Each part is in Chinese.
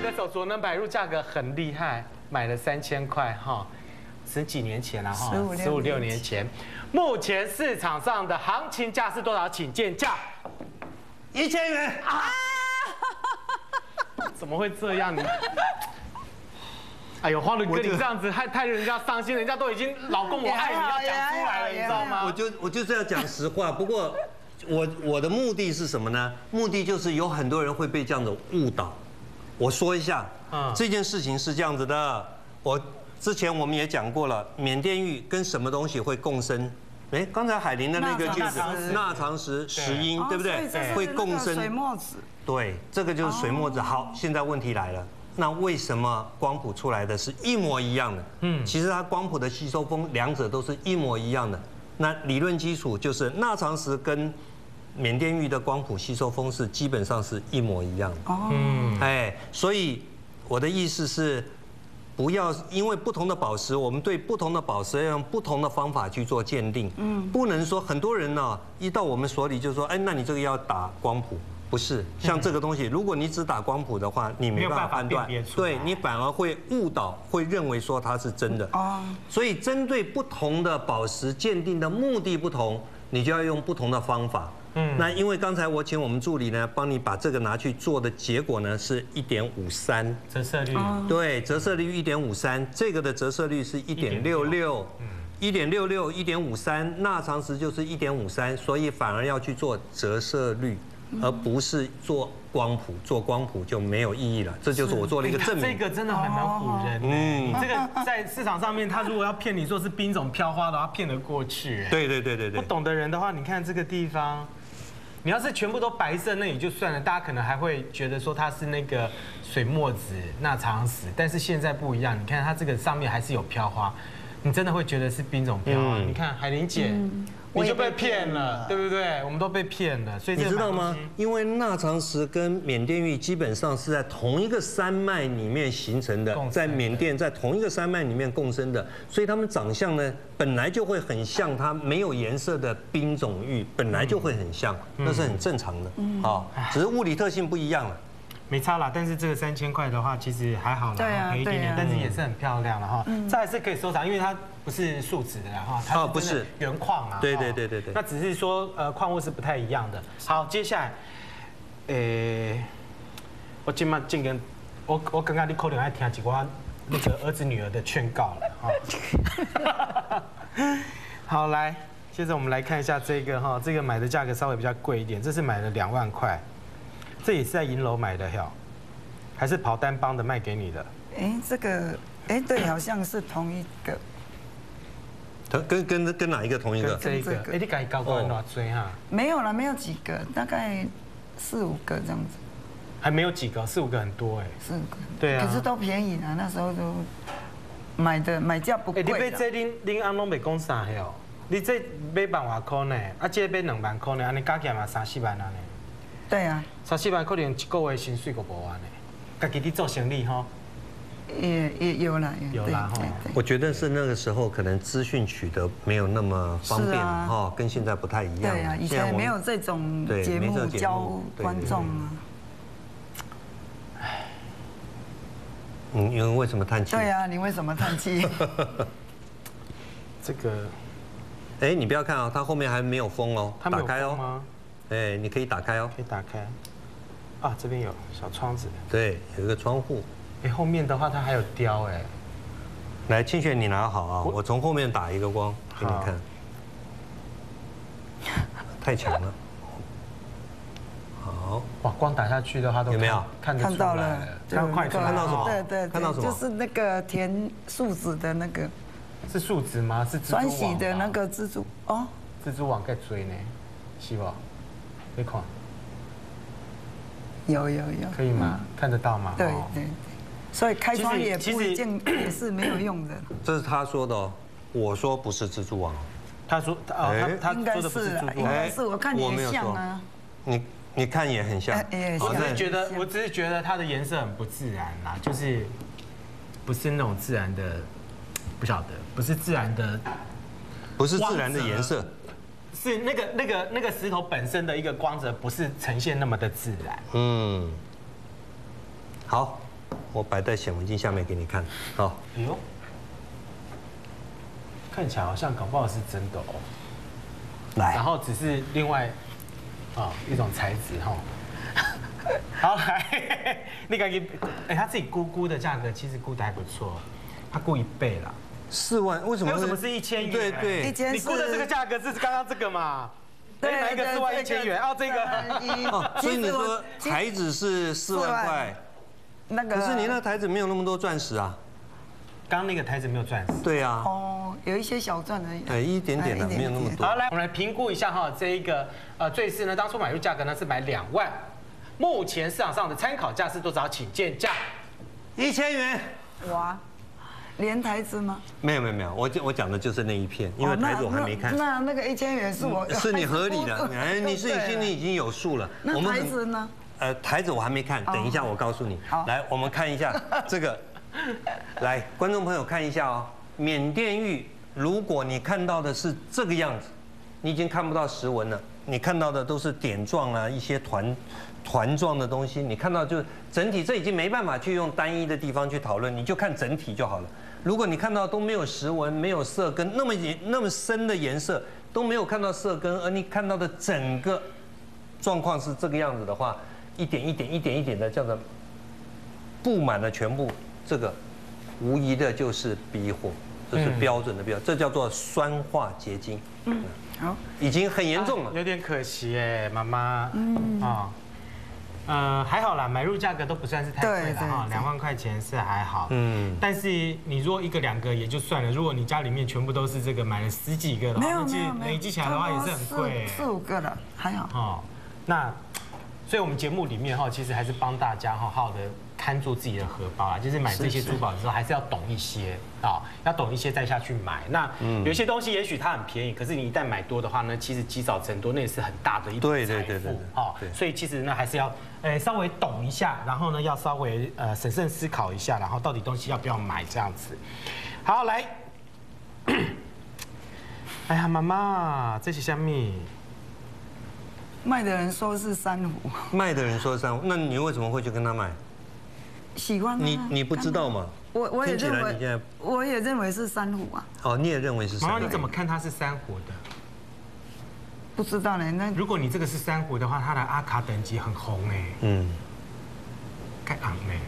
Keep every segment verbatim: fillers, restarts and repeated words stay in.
歌手卓能百入价格很厉害，买了三千块哈，十几年前了哈，十五六年前。目前市场上的行情价是多少？请见价。 一千元啊！ 怎么会这样？你，哎呦，花轮哥，你这样子太太人家伤心，人家都已经老公我爱你要讲出来了，你知道吗？ 我就我就是要讲实话，不过我我的目的是什么呢？目的就是有很多人会被这样的误导。我说一下，嗯，这件事情是这样子的，我之前我们也讲过了，缅甸玉跟什么东西会共生？哎，刚才海玲的那个句子，钠长石石英，对不对？会共生。 水墨子。 对，这个就是水墨子。好，现在问题来了，那为什么光谱出来的是一模一样的？嗯，其实它光谱的吸收峰两者都是一模一样的。那理论基础就是钠长石跟缅甸玉的光谱吸收峰是基本上是一模一样的。哦，嗯，哎，所以我的意思是，不要因为不同的宝石，我们对不同的宝石要用不同的方法去做鉴定。嗯，不能说很多人呢一到我们手里就说，哎，那你这个要打光谱。不是，像这个东西，如果你只打光谱的话，你没办法判断，对你反而会误导，会认为说它是真的。哦，所以针对不同的宝石鉴定的目的不同，你就要用不同的方法。嗯，那因为刚才我请我们助理呢，帮你把这个拿去做的结果呢是一点五三折射率， 对，折射率一点五三，这个的折射率是一点六六，一点六六，一点五三，钠长石就是一点五三，所以反而要去做折射率。而不是做光谱，做光谱就没有意义了。这就是我做了一个证明。 这个真的很能唬人。嗯，这个在市场上面，他如果要骗你说是冰种飘花的话，骗得过去。 对对对对对。 不懂的人的话，你看这个地方，你要是全部都白色，那也就算了，大家可能还会觉得说它是那个水墨子、钠长石，但是现在不一样，你看它这个上面还是有飘花，你真的会觉得是冰种飘花。你看海玲姐。你就被骗了，对不对？我们都被骗了，所以你知道吗？因为钠长石跟缅甸玉基本上是在同一个山脉里面形成的，在缅甸在同一个山脉里面共生的，所以它们长相呢本来就会很像它没有颜色的冰种玉，本来就会很像，那是很正常的。啊，只是物理特性不一样了。 没差啦，但是这个三千块的话，其实还好啦，赔一点点，但是也是很漂亮了哈。这还是可以收藏，因为它不是树脂的哈，它不是原矿啊。 对对对对对。 那只是说呃矿物是不太一样的。好，接下来，诶，我今麦进跟，我我刚刚你可能爱听几寡那个儿子女儿的劝告了哈。好，来，接着我们来看一下这个哈，这个买的价格稍微比较贵一点，这是买了两万块。这也是在银楼买的哈，还是跑单帮的卖给你的？ 哎，这个哎对，好像是同一个。 它跟跟跟哪一个同一个？ 这一个。哎，你改高官多追哈？ 没有了，没有几个，大概四五个这样子。 还没有几个，四五个很多哎。 四五个。 对啊。 可是都便宜啊，那时候都买的买价不贵。哎， 你买这恁恁阿拢袂讲啥嘿哦？你这买万外块呢？啊，这买两万块呢？安尼加起来嘛三四万安尼。 对啊， 三四万可能一个月薪水都无安呢。家己伫做生意吼， 也也有啦， 有啦哈。 我觉得是那个时候可能资讯取得没有那么方便哈，跟现在不太一样。 对啊，以前没有这种节目教观众啊。 唉，嗯，因为为什么叹气？ 对啊，你为什么叹气？ 这个， 哎，你不要看啊，它后面还没有封哦，打开哦。哎，你可以打开哦， 可以打开。啊，这边有小窗子。 对，有一个窗户。 哎，后面的话它还有雕哎。 来，庆炫你拿好啊，我从后面打一个光给你看。太强了。好。哇， 光打下去的话都有没有看看到了？ 看快看到什么？ 对对， 看到什么？ 就是那个填树脂的那个。 是树脂吗？是蜘蛛网。 双喜的那个蜘蛛哦。 蜘蛛网在追呢，是吧？你看， 有有有， 可以吗？看得到吗？ 对对对，所以开窗也不一定也是没有用的。 这是他说的哦，我说不是蜘蛛网。 他说哦，他他说的不是蜘蛛网， 应该是我看也像啊。 你你看也很像。 我只是觉得，我只是觉得它的颜色很不自然啦，就是不是那种自然的，不晓得，不是自然的， 不是自然的颜色。 是那个那个那个石头本身的一个光泽，不是呈现那么的自然。 嗯，好， 我摆在显微镜下面给你看。好， 哎呦，看起来好像搞不好是真的哦。 来， 然后只是另外啊一种材质哈。好来，那个哎，他自己估估的价格其实估的还不错，他估一倍啦。 四万为什么？ 为什么是一千元？ 对对， 你估的这个价格是刚刚这个嘛？对，哪一个四万一千元？哦，这个。 哦，所以你说台子是四万块， 那个。 可是你那台子没有那么多钻石啊。 刚刚那个台子没有钻石。 对啊。 哦，有一些小钻而已。 哎，一点点的，没有那么多。 好，来，我们来评估一下哈，这一个呃坠饰呢，当初买入价格呢是买两万，目前市场上的参考价是多少？请见价。 一千元。 哇。连台子吗？ 没有没有没有，我我讲的就是那一片，因为台子我还没看。 那那个一千元是我是你合理的，哎，你是你心里已经有数了。 那台子呢？ 呃，台子我还没看，等一下我告诉你。来，我们看一下这个。来，观众朋友看一下哦，缅甸玉，如果你看到的是这个样子，你已经看不到石纹了，你看到的都是点状啊，一些团。团状的东西，你看到就整体，这已经没办法去用单一的地方去讨论，你就看整体就好了。如果你看到都没有石纹、没有色根，那么那么深的颜色都没有看到色根，而你看到的整个状况是这个样子的话，一点一点、一点一点的叫做布满了全部，这个无疑的就是逼货，这是标准的标，这叫做酸化结晶。嗯，好，已经很严重了， 有点可惜哎，妈妈。嗯啊。呃，还好啦，买入价格都不算是太贵了哈，两万块钱是还好。嗯，但是你如果一个两个也就算了，如果你家里面全部都是这个买了十几个的话，那其实累积起来的话也是很贵。 四五个了，还好。 哦，那，所以我们节目里面哈，其实还是帮大家哈好的看住自己的荷包啦，就是买这些珠宝的时候还是要懂一些啊，要懂一些再下去买。那有些东西也许它很便宜，可是你一旦买多的话呢，其实积少成多，那也是很大的一笔财富哈。所以其实呢还是要。呃，稍微懂一下，然后呢，要稍微呃审慎思考一下，然后到底东西要不要买这样子。好，来，哎呀，妈妈，这是虾米？ 卖的人说是珊瑚， 卖的人说珊瑚，那你为什么会去跟他买？ 喜欢你你不知道吗？ 我我也认为， 你现在我也认为是珊瑚啊。 哦，你也认为是珊瑚？ 妈妈，你怎么看它是珊瑚的？ 不知道呢，那如果你这个是珊瑚的话，它的阿卡等级很红哎，嗯，该昂哎，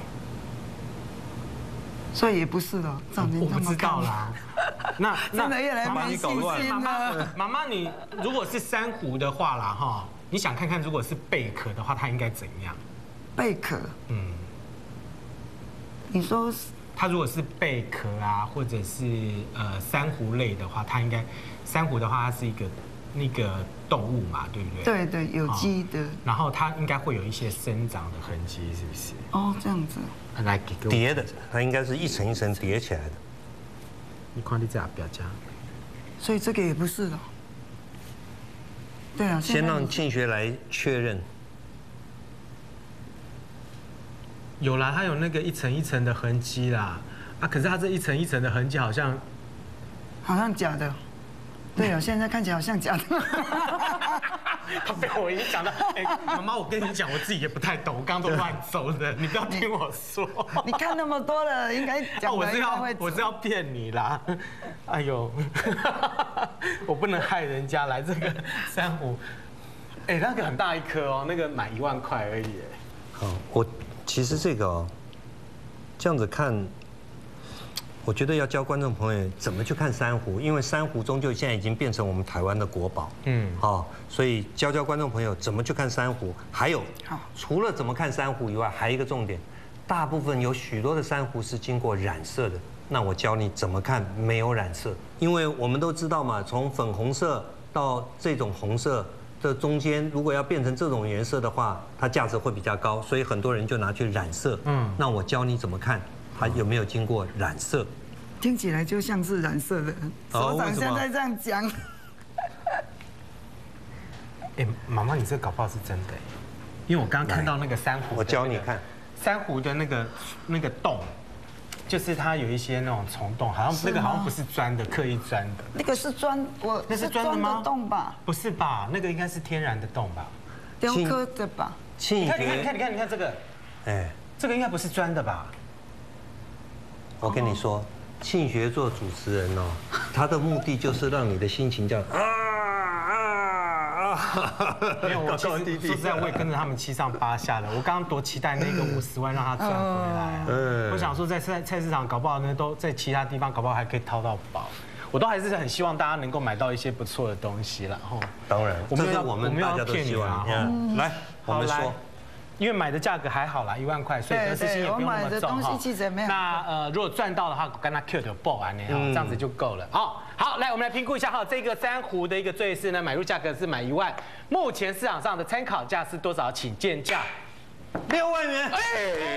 所以也不是了，照您我不知道啦。那真的越来越细心了。 妈妈，你如果是珊瑚的话啦哈，你想看看如果是贝壳的话，它应该怎样？ 贝壳，嗯，你说它如果是贝壳啊，或者是呃珊瑚类的话，它应该珊瑚的话，它是一个。那个动物嘛，对不对？ 对对，有机的。 然后它应该会有一些生长的痕迹，是不是？ 哦，这样子。 来， 叠的，它应该是一层一层叠起来的。 你看你这表家。 所以这个也不是了。对啊。 先让庆学来确认。 有啦，它有那个一层一层的痕迹啦。啊，可是它这一层一层的痕迹好像， 好像假的。对哦，现在看起来好像假的。 他被我影响到。哎，妈妈，我跟你讲，我自己也不太懂，我刚刚都乱走的，你不要听我说。 你看那么多了，应该讲我是要我是要骗你啦。哎呦，我不能害人家来这个珊瑚。哎，那个很大一颗哦，那个买一万块而已。 好，我其实这个哦，这样子看。我觉得要教观众朋友怎么去看珊瑚，因为珊瑚终究现在已经变成我们台湾的国宝。嗯，好，所以教教观众朋友怎么去看珊瑚。还有，除了怎么看珊瑚以外，还有一个重点，大部分有许多的珊瑚是经过染色的。那我教你怎么看没有染色，因为我们都知道嘛，从粉红色到这种红色的中间，如果要变成这种颜色的话，它价值会比较高，所以很多人就拿去染色。嗯，那我教你怎么看。它有没有经过染色？ 听起来就像是染色的。所长现在这样讲。 哎，妈妈，你这搞不好是真的，因为我刚刚看到那个珊瑚。 我教你看。 珊瑚的那个那个洞，就是它有一些那种虫洞，好像那个好像不是钻的，刻意钻的。 那个是钻，我那是钻的吗？ 洞吧？ 不是吧？那个应该是天然的洞吧？ 雕刻的吧？ 你看，你看，你看，你看，你看这个，哎。 这个应该不是钻的吧？ 我跟你说，庆学做主持人哦，他的目的就是让你的心情这样啊啊啊！ 没有，我其实说实在，我也跟着他们七上八下的。我刚刚多期待那个五十万让他赚回来啊！我想说，在菜菜市场搞不好呢，都在其他地方搞不好还可以掏到宝。我都还是很希望大家能够买到一些不错的东西了哈。 当然，这是我们大家都希望。嗯，来，我们说。 因为买的价格还好啦，一万块，所以得失心也不用那么重哈。那呃，如果赚到的话，跟他 Q 的爆完呢，这样子就够了。好，好，来我们来评估一下哈，这个珊瑚的一个坠饰呢，买入价格是买一万，目前市场上的参考价是多少？请见价。 六万元。哎，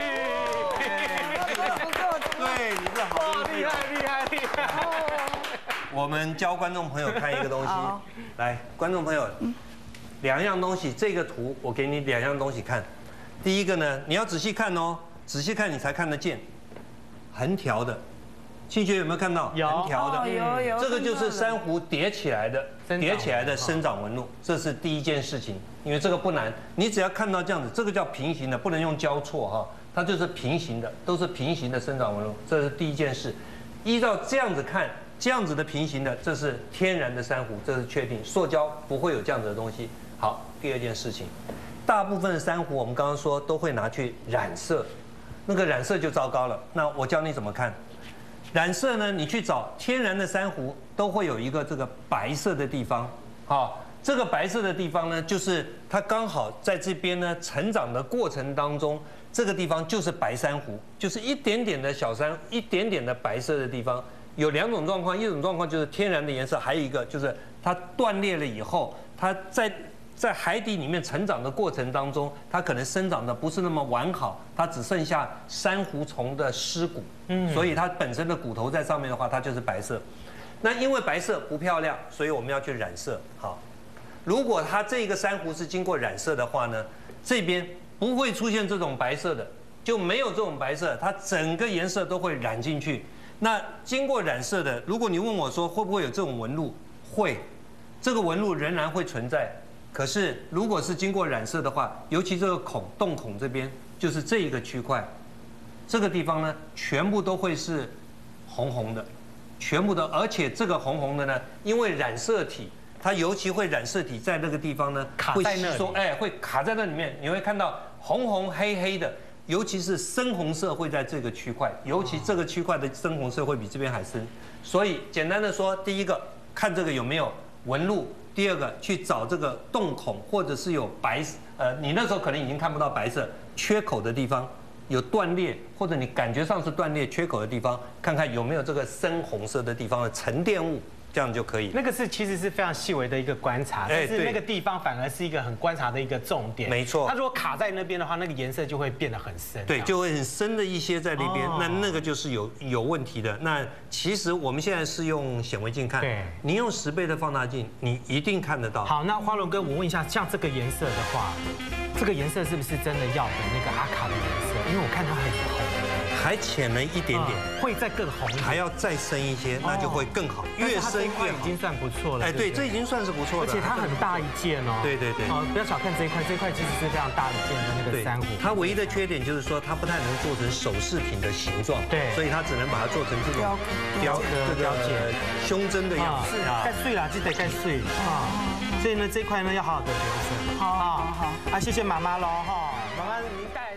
不错， 对，你这好厉害，厉害，厉害。 我们教观众朋友看一个东西，来，观众朋友，两样东西，这个图我给你两样东西看。第一个呢，你要仔细看哦，仔细看你才看得见，横条的，庆学有没有看到？ 有， 横条的， 有有。 这个就是珊瑚叠起来的，叠起来的生长纹路，这是第一件事情，因为这个不难，你只要看到这样子，这个叫平行的，不能用交错哈，它就是平行的，都是平行的生长纹路，这是第一件事。依照这样子看，这样子的平行的，这是天然的珊瑚，这是确定，塑胶不会有这样子的东西。好，第二件事情。大部分的珊瑚，我们刚刚说都会拿去染色，那个染色就糟糕了。那我教你怎么看，染色呢？你去找天然的珊瑚，都会有一个这个白色的地方。好，这个白色的地方呢，就是它刚好在这边呢成长的过程当中，这个地方就是白珊瑚，就是一点点的小珊，一点点的白色的地方。有两种状况，一种状况就是天然的颜色，还有一个就是它断裂了以后，它在在海底里面成长的过程当中，它可能生长的不是那么完好，它只剩下珊瑚虫的尸骨，嗯，所以它本身的骨头在上面的话，它就是白色。那因为白色不漂亮，所以我们要去染色。好，如果它这个珊瑚是经过染色的话呢，这边不会出现这种白色的，就没有这种白色，它整个颜色都会染进去。那经过染色的，如果你问我说会不会有这种纹路，会，这个纹路仍然会存在。可是，如果是经过染色的话，尤其这个孔洞孔这边，就是这一个区块，这个地方呢，全部都会是红红的，全部的，而且这个红红的呢，因为染色体，它尤其会染色体在那个地方呢， 会吸收， 哎，会卡在那里面，你会看到红红黑黑的，尤其是深红色会在这个区块，尤其这个区块的深红色会比这边还深。所以简单的说，第一个看这个有没有纹路。第二个，去找这个洞孔，或者是有白，呃，你那时候可能已经看不到白色缺口的地方，有断裂，或者你感觉上是断裂缺口的地方，看看有没有这个深红色的地方的沉淀物，这样就可以。 那个是其实是非常细微的一个观察，但是那个地方反而是一个很观察的一个重点。 没错。 它如果卡在那边的话，那个颜色就会变得很深。 对，就会很深的一些在那边，那那个就是有有问题的。那其实我们现在是用显微镜看， 对， 你用十倍的放大镜，你一定看得到。 好，那花龙哥，我问一下，像这个颜色的话，这个颜色是不是真的要的那个阿卡的颜色？因为我看它很红。 还浅了一点点， 会再更红一点， 还要再深一些，那就会更好，越深越好。 已经算不错了， 哎，对，这已经算是不错的， 而且它很大一件哦。 对对对， 哦，不要小看这一块，这一块其实是非常大一件的那个珊瑚。 它唯一的缺点就是说，它不太能做成首饰品的形状， 对， 所以它只能把它做成这种雕这个胸针的样子。 盖碎了，记得盖碎啊。所以呢，这一块呢要好好的留着。 好好好， 啊，谢谢妈妈喽哈，妈妈您带。